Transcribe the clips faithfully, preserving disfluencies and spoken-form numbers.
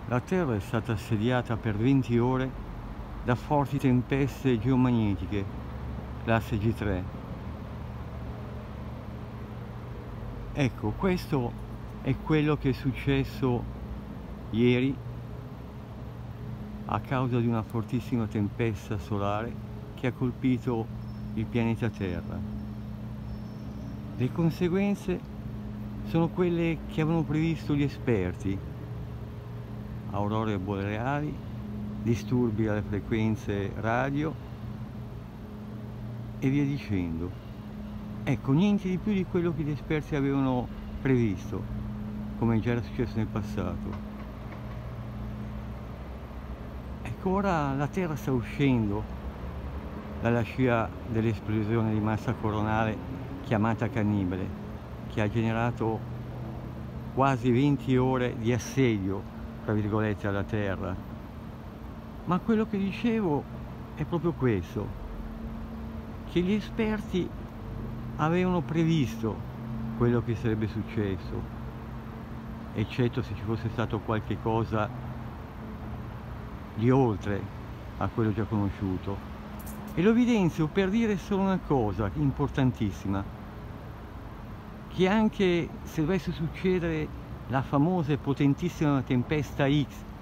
La Terra è stata assediata per venti ore da forti tempeste geomagnetiche, classe G tre. Ecco, questo è quello che è successo ieri a causa di una fortissima tempesta solare che ha colpito il pianeta Terra. Le conseguenze sono quelle che avevano previsto gli esperti: aurore boreali, disturbi alle frequenze radio e via dicendo. Ecco, niente di più di quello che gli esperti avevano previsto, come già era successo nel passato. Ecco, ora la Terra sta uscendo dalla scia dell'esplosione di massa coronale chiamata Cannibale, che ha generato quasi venti ore di assedio, tra virgolette, alla Terra. Ma quello che dicevo è proprio questo, che gli esperti avevano previsto quello che sarebbe successo, eccetto se ci fosse stato qualche cosa di oltre a quello già conosciuto. E lo evidenzio per dire solo una cosa importantissima, che anche se dovesse succedere la famosa e potentissima tempesta X,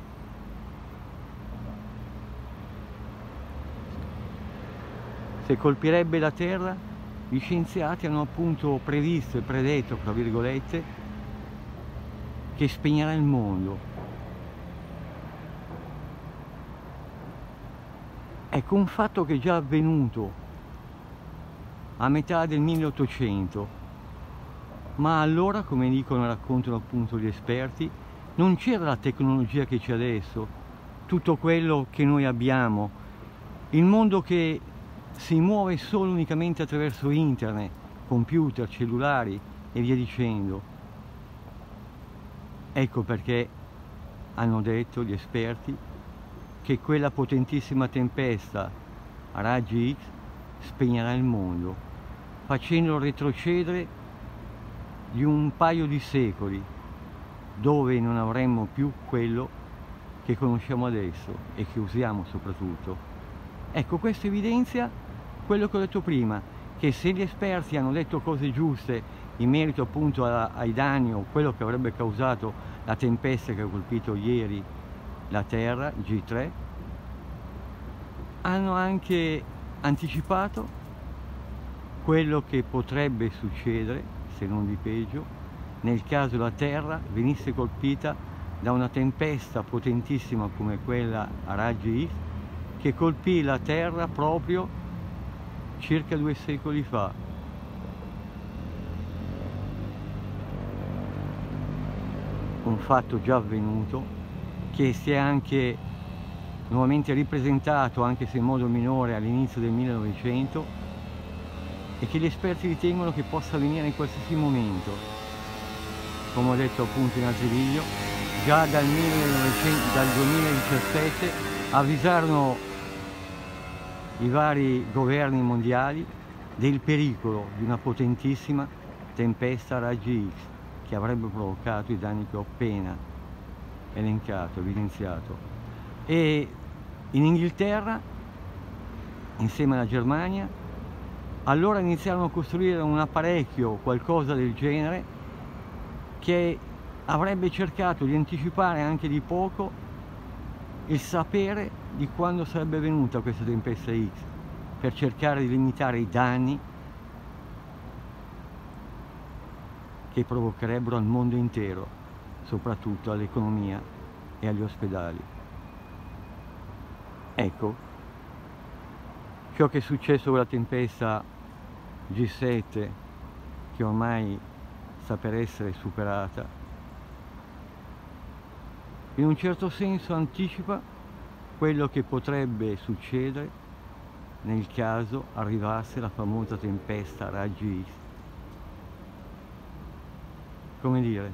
se colpirebbe la Terra, gli scienziati hanno appunto previsto e predetto, tra virgolette, che spegnerà il mondo. Ecco, un fatto che è già avvenuto a metà del milleottocento, ma allora, come dicono e raccontano appunto gli esperti, non c'era la tecnologia che c'è adesso, tutto quello che noi abbiamo, il mondo che si muove solo unicamente attraverso internet, computer, cellulari e via dicendo. Ecco perché hanno detto gli esperti che quella potentissima tempesta a raggi X spegnerà il mondo, facendolo retrocedere di un paio di secoli, dove non avremmo più quello che conosciamo adesso e che usiamo soprattutto. Ecco, questo evidenzia quello che ho detto prima, che se gli esperti hanno detto cose giuste in merito appunto a, ai danni o quello che avrebbe causato la tempesta che ha colpito ieri la Terra, G tre, hanno anche anticipato quello che potrebbe succedere, se non di peggio, nel caso la Terra venisse colpita da una tempesta potentissima come quella a raggi X, che colpì la Terra proprio circa due secoli fa. Un fatto già avvenuto, che si è anche nuovamente ripresentato, anche se in modo minore, all'inizio del millenovecento, e che gli esperti ritengono che possa avvenire in qualsiasi momento. Come ho detto appunto in altri video, già dal, millenovecento, dal duemiladiciassette avvisarono i vari governi mondiali del pericolo di una potentissima tempesta a raggi X che avrebbe provocato i danni che ho appena elencato, evidenziato. E in Inghilterra, insieme alla Germania, allora iniziarono a costruire un apparecchio, qualcosa del genere, che avrebbe cercato di anticipare anche di poco il sapere di quando sarebbe venuta questa tempesta X, per cercare di limitare i danni che provocherebbero al mondo intero, soprattutto all'economia e agli ospedali. Ecco, ciò che è successo con la tempesta G sette, che ormai sta per essere superata, in un certo senso anticipa quello che potrebbe succedere nel caso arrivasse la famosa tempesta a raggi X. Come dire,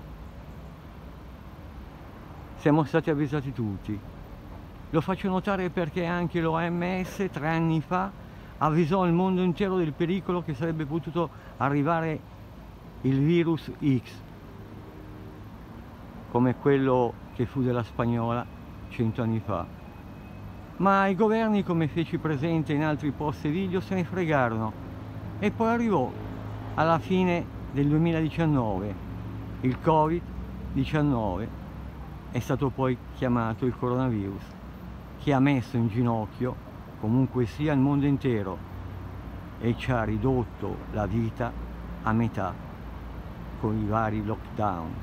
siamo stati avvisati tutti. Lo faccio notare perché anche l'O M S tre anni fa avvisò il mondo intero del pericolo che sarebbe potuto arrivare il virus X, come quello che fu della Spagnola cento anni fa. Ma i governi, come feci presente in altri post e video, se ne fregarono e poi arrivò alla fine del duemiladiciannove il covid diciannove, è stato poi chiamato il coronavirus, che ha messo in ginocchio comunque sia il mondo intero e ci ha ridotto la vita a metà con i vari lockdown.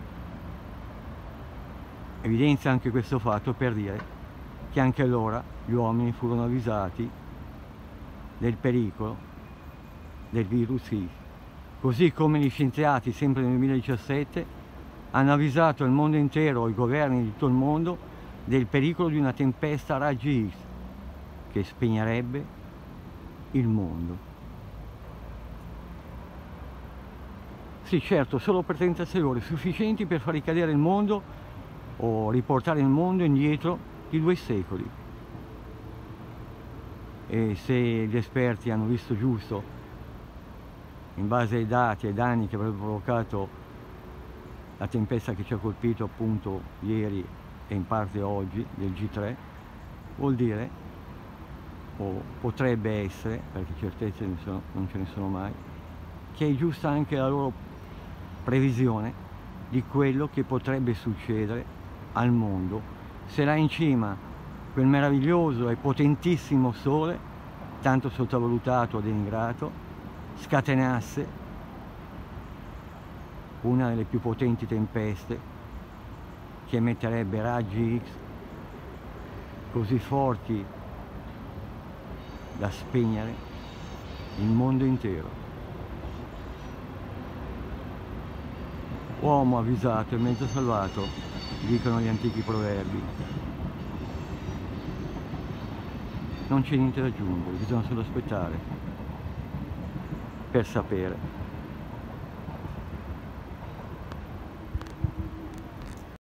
Evidenzia anche questo fatto per dire che anche allora gli uomini furono avvisati del pericolo del virus sì, così come gli scienziati sempre nel duemiladiciassette hanno avvisato il mondo intero, i governi di tutto il mondo, del pericolo di una tempesta a raggi X che spegnerebbe il mondo. Sì, certo, solo per trentasei ore, sufficienti per far ricadere il mondo o riportare il mondo indietro di due secoli. E se gli esperti hanno visto giusto, in base ai dati e ai danni che avrebbe provocato la tempesta che ci ha colpito appunto ieri e in parte oggi del G tre, vuol dire, o potrebbe essere, perché certezze non ce ne sono mai, che è giusta anche la loro previsione di quello che potrebbe succedere al mondo se là in cima quel meraviglioso e potentissimo sole, tanto sottovalutato o denigrato, scatenasse una delle più potenti tempeste che emetterebbe raggi X così forti da spegnere il mondo intero. Uomo avvisato e mezzo salvato, dicono gli antichi proverbi. Non c'è niente da aggiungere, bisogna solo aspettare per sapere.